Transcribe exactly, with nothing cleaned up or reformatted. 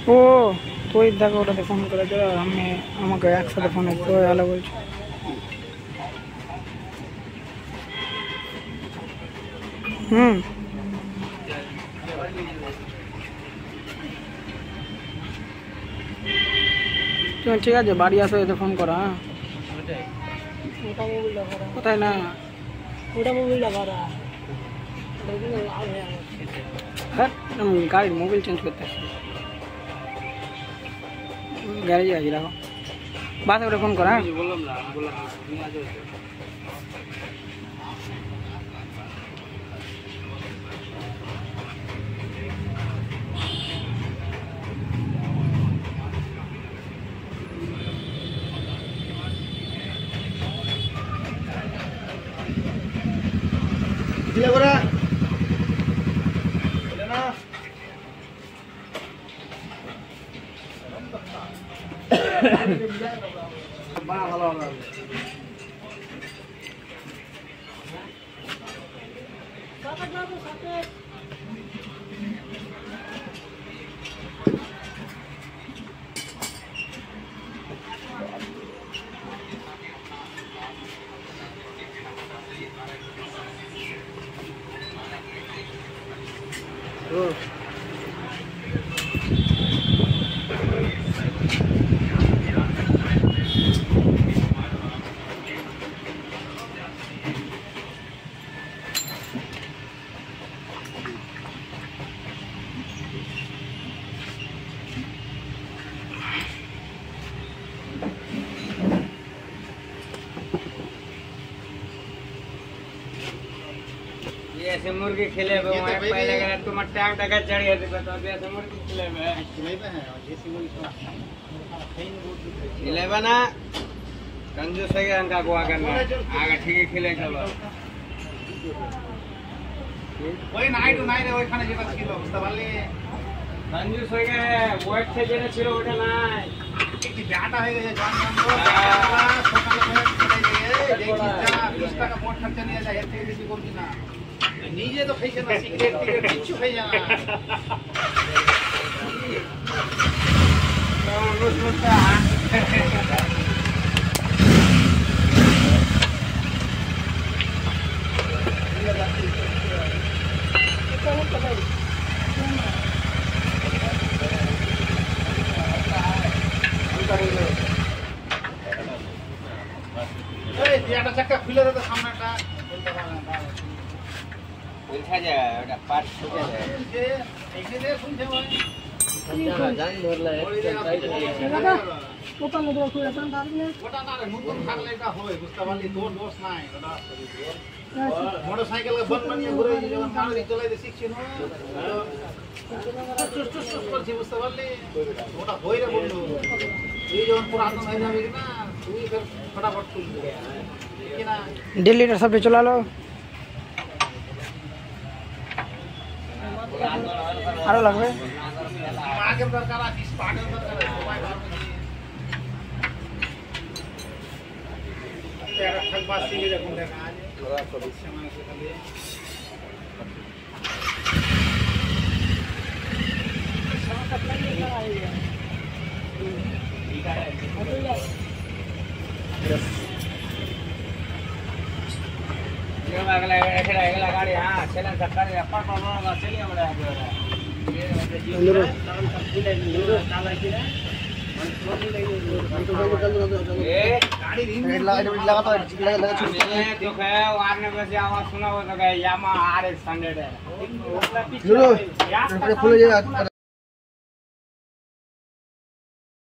ও তুই দেখো ওটাতে ফোন করে দিও, আমি আমাকে একসাথে ফোনে তো হ্যালো বলছি। হুম ঠিক আছে, বাড়ি আসো, এতে ফোন করো। হ্যাঁ কোথায় না ওটা মোবাইলটা ভাড়া, হ্যাঁ গাড়ির মোবাইল চেঞ্জ করতে আসছি, গ্যারেজে আছি। রাখো, বাসে করে ফোন কর। হ্যাঁ বললাম না, বললাম ভালো হবে। ऐसे मुर्गी खिले बे वहां पहले अगर तुम टैंक टका चढ़ी है तो अभी ऐसे मुर्गी खिले बे खिले बे है जैसे मुर्गी खिले बे ना कंजूस है इनका गोवा करना आगे ठीक है खिले चलो ওই নাই তো নাই রে ওইখানে যেটা ছিল বুঝতে পারলি कंजूस হয়ে গেছে ওয়েট থেকে যেটা ছিল ওটা নাই একটু ব্যাটা হয়ে গেছে জান জান তো সকালে করে চলে গিয়ে দেখি যা বিশ টাকা মোট খরচা নিয়ে যায় এর থেকে বেশি করবি না নিজে তো খাইছে না সিগারেট থেকে কিছু খাই না তো রোজ রোজ একটা চাকা খুলে দাও সামনেটা উঠা যায় ওটা পাট ফুটে যায় যে এইখানে শুনছে ভাই জানি ধরলা দাদা ওটা মধ্যে খুলে টান দাঁড়িয়ে ওটা না রে নতুন থাকলে এটা হয় বুঝতে পারলি তোর দোষ নাই ওটা মোটরসাইকেল কে বট বানিয়ে ঘুরে যখন গাড়ি চালাইতে শিখছি না চুস চুস চুস করছি বুঝতে পারলি ওটা হয় রে বন্ধু এই যখন পুরাতন হয়ে যাবে না তুই ফের फटाफट তুল কি না डेढ़ लीटर सब चला लो আরো লাগবে আগে দরকার আছে স্পার্টের দরকার আছে সবাই ভাবছি তেরা ঠাক বাসি নিয়ে দেখুন দেখা আজ তোরা চব্বিশ সময় আছে খালি সমস্যা লাগে না আইয়া ঠিক আছে यस ये अगला ऐसे अगला गाड़ी हां चलन सरकार अपर प्रॉब्लम का चलिए बड़ा ये अंदर नाम सब फुल है नाला की है ये गाड़ी रिंग लगा तो लगा लगा छूट तो है वारने में से आवाज सुना हो तो यामा आरएक्स हंड्रेड है फुल हो जाएगा